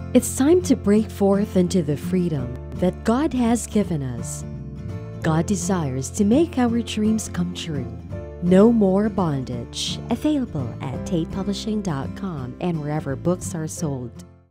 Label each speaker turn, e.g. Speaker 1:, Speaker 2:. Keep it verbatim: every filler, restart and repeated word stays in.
Speaker 1: It's time to break forth into the freedom that God has given us. God desires to make our dreams come true. No more bondage. Available at tate publishing dot com and wherever books are sold.